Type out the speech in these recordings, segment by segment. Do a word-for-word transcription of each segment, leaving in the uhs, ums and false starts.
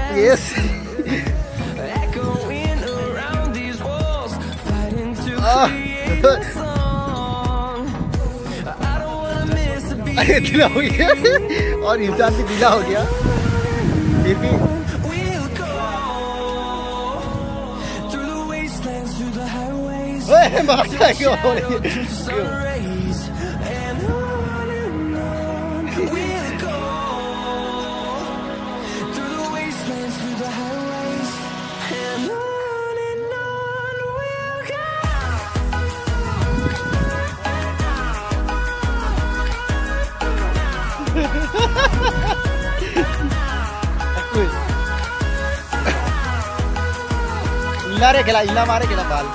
Yes. Ah. अरे इतना हो गया और इंसान भी ढीला हो गया फिर भी ओए मारता क्यों हो रही है इल्ला रे खेला इल्ला मारे खेला बाल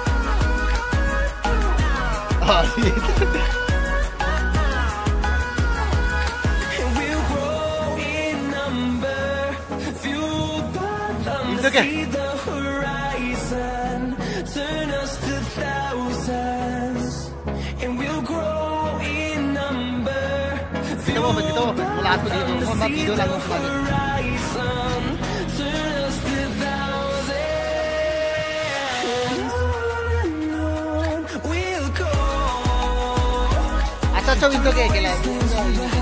itu क्या kita mau kita mau lagu di rumah mau video lagu lagi अच्छा अच्छा विंडो के के